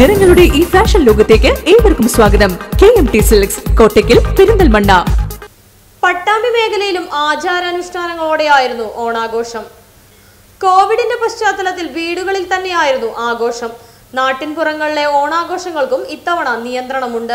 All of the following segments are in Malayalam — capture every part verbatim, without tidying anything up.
നിറങ്ങളുടെ ഈ ഫാഷൻ ലോകത്തേക്ക് ഏവർക്കും സ്വാഗതം. K M T silks, Kottakkal, Perinthalmanna. Pattambi മേഖലയിലും ആചാരാനുഷ്ഠാനങ്ങളോടെയായിരുന്നു ഓണാഘോഷം. കോവിഡിന്റെ പശ്ചാത്തലത്തിൽ വീടുകളിൽ തന്നെയായിരുന്നു ആഘോഷം. നാട്ടിൻപുറങ്ങളിലെ ഓണാഘോഷങ്ങൾക്കും ഇത്തവണ നിയന്ത്രണമുണ്ട്.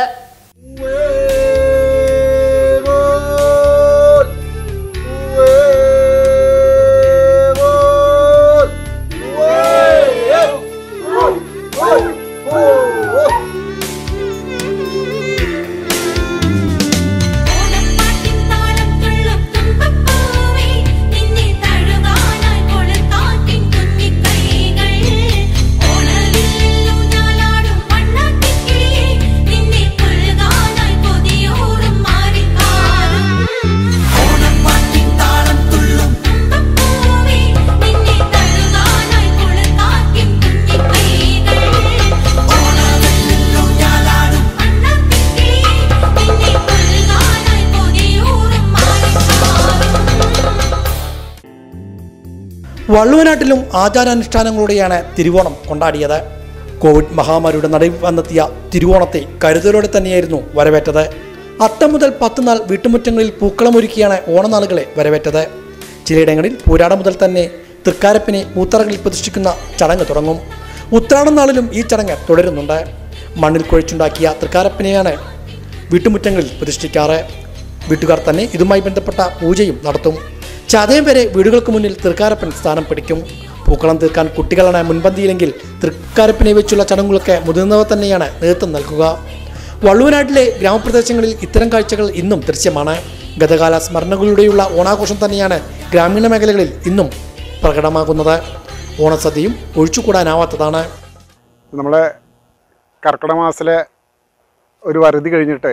വള്ളുവനാട്ടിലും ആചാരാനുഷ്ഠാനങ്ങളോടെയാണ് തിരുവോണം കൊണ്ടാടിയത്. കോവിഡ് മഹാമാരിയുടെ നടുവിൽ വന്നെത്തിയ തിരുവോണത്തെ കരുതലോടെ തന്നെയായിരുന്നു വരവേറ്റത്. അത്തം മുതൽ പത്ത് നാൾ വീട്ടുമുറ്റങ്ങളിൽ പൂക്കളമൊരുക്കിയാണ് ഓണനാളുകളെ വരവേറ്റത്. ചിലയിടങ്ങളിൽ പൂരാടം മുതൽ തന്നെ തൃക്കാരപ്പിനെ പൂത്തറകളിൽ പ്രതിഷ്ഠിക്കുന്ന ചടങ്ങ് തുടങ്ങും. ഉത്രാടം നാളിലും ഈ ചടങ്ങ് തുടരുന്നുണ്ട്. മണ്ണിൽ കുഴച്ചുണ്ടാക്കിയ തൃക്കാരപ്പിനെയാണ് വീട്ടുമുറ്റങ്ങളിൽ പ്രതിഷ്ഠിക്കാറ്. വീട്ടുകാർ തന്നെ ഇതുമായി ബന്ധപ്പെട്ട പൂജയും നടത്തും. ചതയം വരെ വീടുകൾക്ക് മുന്നിൽ തൃക്കാരപ്പൻ സ്ഥാനം പിടിക്കും. പൂക്കളം തീർക്കാൻ കുട്ടികളാണ് മുൻപന്തിയിലെങ്കിൽ തൃക്കാരപ്പിനെ വെച്ചുള്ള ചടങ്ങുകൾക്ക് മുതിർന്നവർ തന്നെയാണ് നേതൃത്വം നൽകുക. വള്ളുവനാട്ടിലെ ഗ്രാമപ്രദേശങ്ങളിൽ ഇത്തരം കാഴ്ചകൾ ഇന്നും ദൃശ്യമാണ്. ഗതകാല സ്മരണകളിലൂടെയുള്ള ഓണാഘോഷം തന്നെയാണ് ഗ്രാമീണ മേഖലകളിൽ ഇന്നും പ്രകടമാകുന്നത്. ഓണസദ്യയും ഒഴിച്ചുകൂടാനാവാത്തതാണ്. നമ്മളെ കർക്കിടക മാസത്തിലെ ഒരു വറുതി കഴിഞ്ഞിട്ട്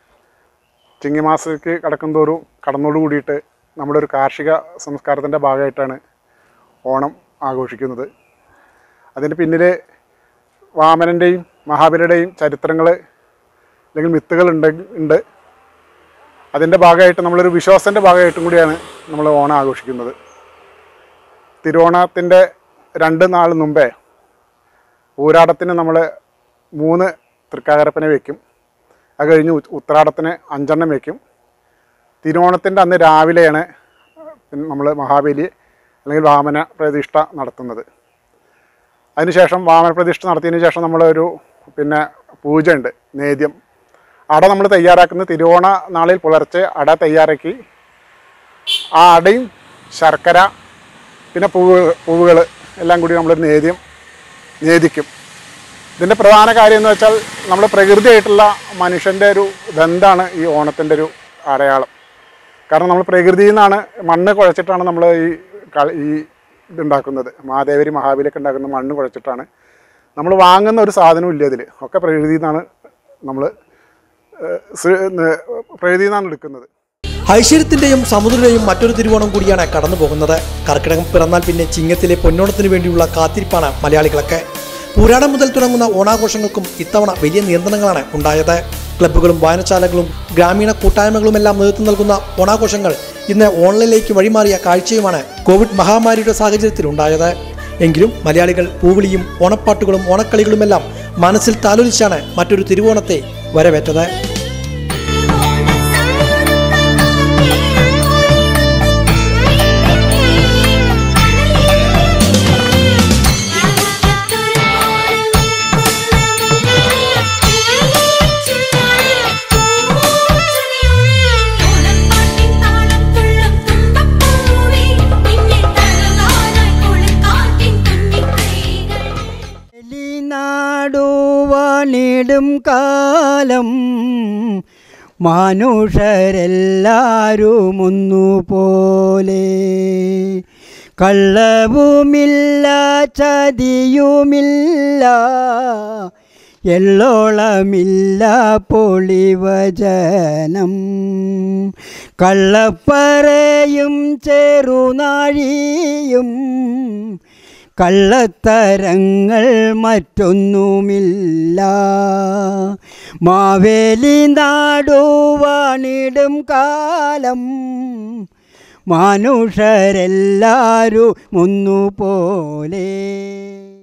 ചിങ്ങമാസത്തേക്ക് കടക്കുന്തോറും കടന്നോട് കൂടിയിട്ട് നമ്മുടെ ഒരു കാർഷിക സംസ്കാരത്തിൻ്റെ ഭാഗമായിട്ടാണ് ഓണം ആഘോഷിക്കുന്നത്. അതിന് പിന്നിൽ വാമനൻ്റെയും മഹാബലിയുടെയും ചരിത്രങ്ങൾ അല്ലെങ്കിൽ മിത്തുകൾ ഉണ്ട് ഉണ്ട് അതിൻ്റെ ഭാഗമായിട്ട് നമ്മളൊരു വിശ്വാസത്തിൻ്റെ ഭാഗമായിട്ടും കൂടിയാണ് നമ്മൾ ഓണം ആഘോഷിക്കുന്നത്. തിരുവോണത്തിൻ്റെ രണ്ട് നാൾ മുമ്പേ ഊരാടത്തിന് നമ്മൾ മൂന്ന് തൃക്കാരപ്പനെ വയ്ക്കും. അത് കഴിഞ്ഞ് ഉത്രാടത്തിന് അഞ്ചെണ്ണം വയ്ക്കും. തിരുവോണത്തിൻ്റെ അന്ന് രാവിലെയാണ് നമ്മൾ മഹാബലി അല്ലെങ്കിൽ വാമന പ്രതിഷ്ഠ നടത്തുന്നത്. അതിനുശേഷം വാമന പ്രതിഷ്ഠ നടത്തിയതിന് ശേഷം നമ്മളൊരു പിന്നെ പൂജ ഉണ്ട്, നേദ്യം. അട നമ്മൾ തയ്യാറാക്കുന്ന തിരുവോണ നാളിൽ പുലർച്ചെ അട തയ്യാറാക്കി ആ അടയും ശർക്കര പിന്നെ പൂവ് പൂവുകൾ എല്ലാം കൂടി നമ്മളൊരു നേദ്യം നേദിക്കും. ഇതിൻ്റെ പ്രധാന കാര്യം എന്ന് വെച്ചാൽ നമ്മൾ പ്രകൃതിയായിട്ടുള്ള മനുഷ്യൻ്റെ ഒരു ബന്ധമാണ് ഈ ഓണത്തിൻ്റെ ഒരു അടയാളം. കാരണം നമ്മൾ പ്രകൃതിയിൽ നിന്നാണ് മണ്ണ് കുഴച്ചിട്ടാണ് നമ്മൾ ഈ ഈ ഇതുണ്ടാക്കുന്നത്. മഹാദേവരി മഹാബലിയൊക്കെ ഉണ്ടാക്കുന്ന മണ്ണ് കുഴച്ചിട്ടാണ്. നമ്മൾ വാങ്ങുന്ന ഒരു സാധനവും ഇല്ല ഇതിൽ, ഒക്കെ പ്രകൃതിയിൽ നിന്നാണ് നമ്മൾ പ്രകൃതിയിൽ നിന്നാണ് എടുക്കുന്നത്. ഐശ്വര്യത്തിൻ്റെയും സമുദ്രയുടെയും മറ്റൊരു തിരുവോണം കൂടിയാണ് കടന്നു പോകുന്നത്. കർക്കിടകം പിറന്നാൽ പിന്നെ ചിങ്ങത്തിലെ പൊന്നോണത്തിന് വേണ്ടിയുള്ള കാത്തിരിപ്പാണ് മലയാളികളൊക്കെ. പൂരാടം മുതൽ തുടങ്ങുന്ന ഓണാഘോഷങ്ങൾക്കും ഇത്തവണ വലിയ നിയന്ത്രണങ്ങളാണ് ഉണ്ടായത്. ക്ലബ്ബുകളും വായനശാലകളും ഗ്രാമീണ കൂട്ടായ്മകളുമെല്ലാം നേതൃത്വം നൽകുന്ന ഓണാഘോഷങ്ങൾ ഇന്ന് ഓൺലൈനിലേക്ക് വഴിമാറിയ കാഴ്ചയുമാണ് കോവിഡ് മഹാമാരിയുടെ സാഹചര്യത്തിൽ ഉണ്ടായത്. എങ്കിലും മലയാളികൾ പൂവിളിയും ഓണപ്പാട്ടുകളും ഓണക്കളികളുമെല്ലാം മനസ്സിൽ താലോലിച്ചാണ് മറ്റൊരു തിരുവോണത്തെ വരവേറ്റത്. ടുവാനിടും കാലം മനുഷ്യരെല്ലാരും ഒന്നുപോലെ, കള്ളവുമില്ല ചതിയുമില്ല, എള്ളോളമില്ല പൊളിവചനം, കള്ളപ്പറയും ചെറുനാഴിയും കള്ളത്തരങ്ങൾ മറ്റൊന്നുമില്ല. മാവേലി നാടുവാണിടും കാലം മനുഷ്യരെല്ലാരും ഒന്നുപോലെ.